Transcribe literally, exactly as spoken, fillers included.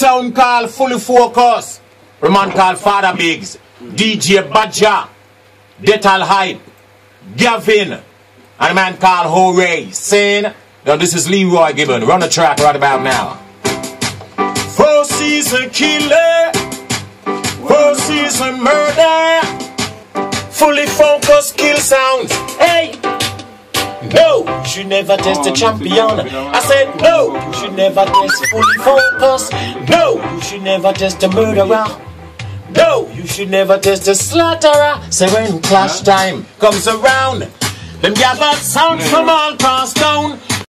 sound called Fully Focus. A man called Father Biggs, D J Badger, Detal Hype, Gavin, and a man called Hooray. Saying, now this is Leroy Gibbon. Run the track right about now. Four season killer, four season murder, Fully Focus kill sounds. Hey! No, you should never test the champion. I said no, you should never test Fully Focus. No, you should never test the murderer. No, you should never test the slaughterer. So when clash time comes around, them gather sounds from all across town.